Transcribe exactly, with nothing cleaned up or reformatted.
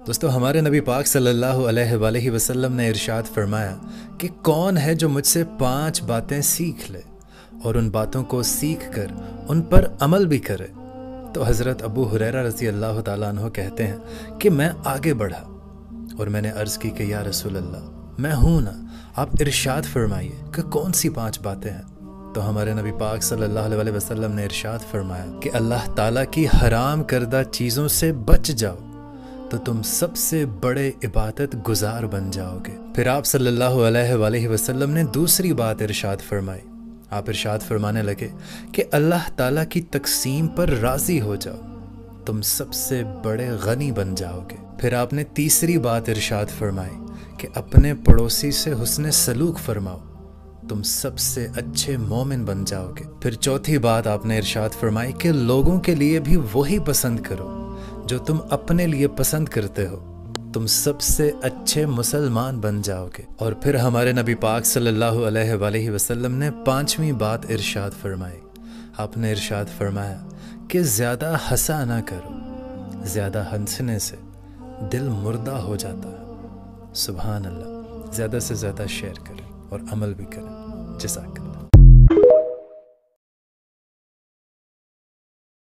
دوستو ہمارے نبی پاک صلی اللہ علیہ وآلہ وسلم نے ارشاد فرمایا کہ کون ہے جو مجھ سے پانچ باتیں سیکھ لے اور ان باتوں کو سیکھ کر ان پر عمل بھی کرے۔ تو حضرت ابو ہریرہ رضی اللہ تعالیٰ عنہ کہتے ہیں کہ میں آگے بڑھا اور میں نے عرض کی کہ یا رسول اللہ میں ہوں نا، آپ ارشاد فرمائیے کہ کون سی پانچ باتیں ہیں۔ تو ہمارے نبی پاک صلی اللہ علیہ وسلم نے ارشاد فرمایا کہ اللہ تعالیٰ کی حرام کردہ چیزوں سے بچ جاؤ تو تم سب سے بڑے عبادت گزار بن جاؤ گے۔ پھر آپ صلی اللہ علیہ وآلہ وسلم نے دوسری بات ارشاد فرمائی۔ آپ ارشاد فرمانے لگے کہ اللہ تعالیٰ کی تقسیم پر راضی ہو جاؤ، تم سب سے بڑے غنی بن جاؤ گے۔ پھر آپ نے تیسری بات ارشاد فرمائی کہ اپنے پڑوسی سے حسن سلوک فرماؤ، تم سب سے اچھے مومن بن جاؤ گے۔ پھر چوتھی بات آپ نے ارشاد فرمائی کہ لوگوں کے لیے بھی وہی پسند کرو جو تم اپنے لیے پسند کرتے ہو، تم سب سے اچھے مسلمان بن جاؤ گے۔ اور پھر ہمارے نبی پاک صلی اللہ علیہ وآلہ وسلم نے پانچویں بات ارشاد فرمائی۔ آپ نے ارشاد فرمایا کہ زیادہ ہنسا نہ کرو، زیادہ ہنسنے سے دل مردہ ہو جاتا ہے۔ سبحان اللہ۔ زیادہ سے زیادہ شیئر کریں اور عمل بھی کریں۔ جزاک اللہ۔